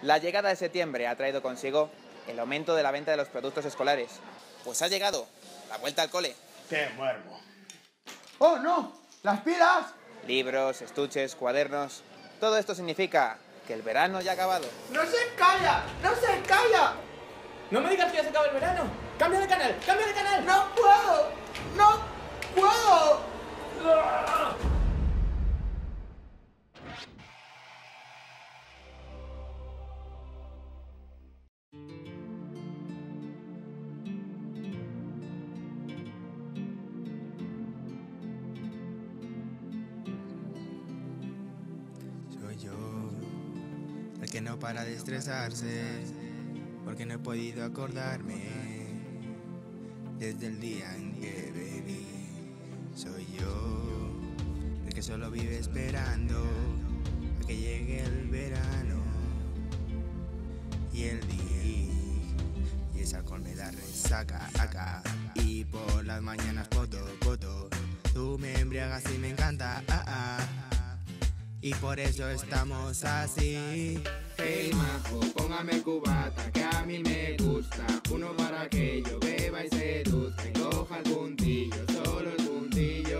La llegada de septiembre ha traído consigo el aumento de la venta de los productos escolares. Pues ha llegado la vuelta al cole. ¡Qué muermo! ¡Oh, no! ¡Las pilas! Libros, estuches, cuadernos... Todo esto significa que el verano ya ha acabado. ¡No se calla! ¡No se calla! ¡No me digas que ya se acaba el verano! ¡Cambia de canal! ¡Cambia de canal! ¡No puedo! ¡No puedo! Soy yo, el que no para de estresarse, porque no he podido acordarme desde el día en que bebí. Soy yo, el que solo vive esperando a que llegue el verano y el día, y ese alcohol me da resaca acá, y por las mañanas poto, tú me embriagas y me encanta, y por eso estamos así. Hey majo, póngame el cubata que a mí me gusta. Uno para que yo beba y seduzca y coja el puntillo, solo el puntillo.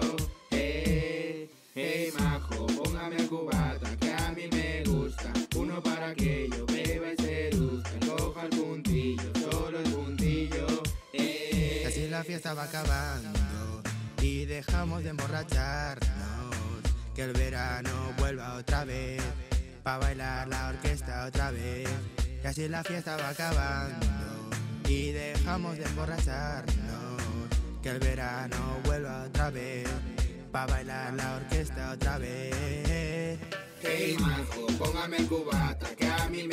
Hey majo, póngame el cubata que a mí me gusta. Uno para que yo beba y seduzca y coja el puntillo, solo el puntillo. Y así la fiesta va acabando y dejamos de emborracharnos. Que el verano vuelva otra vez, pa' bailar la orquesta otra vez. Y así la fiesta va acabando y dejamos de emborracharnos. Que el verano vuelva otra vez, pa' bailar la orquesta otra vez. Hey majo, póngame el cubata que a mí me